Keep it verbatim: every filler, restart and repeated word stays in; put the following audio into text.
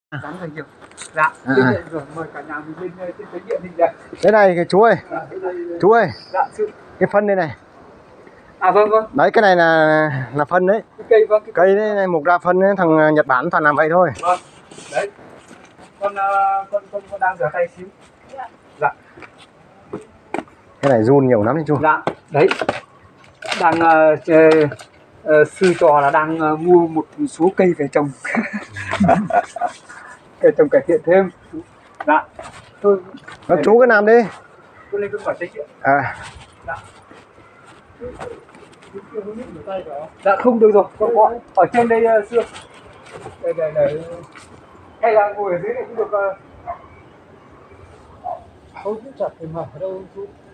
Dám rồi nhiều. Dạ, À, à. à. Rồi mời cả nhà mình lên trên cái điện hình đây. Thế này cái chú ơi, Dạ, đây, chú ơi, dạ, sự... cái phân đây này. À vâng vâng. Đấy cái này là là phân đấy. Cái cây vâng. Cái cây đấy này, mục ra phân đấy, thằng Nhật Bản toàn làm vậy thôi. Vâng. Đấy. Con uh, con, con con đang rửa tay xíu. Dạ. Dạ. Cái này run nhiều lắm đấy chú. Dạ, đấy. Đang uh, uh, sư trò là đang uh, mua một số cây về trồng. Cây trồng cải thiện thêm. Dạ. Thôi. Nó chú cứ làm đi. Tôi lên con quả trách. À. Dạ. Dạ không được rồi, con có ở trên đây uh, xưa. Đây đây đây. Hay là ngồi ở dưới này cũng được. Uh... Không chặt thì mở đâu chú.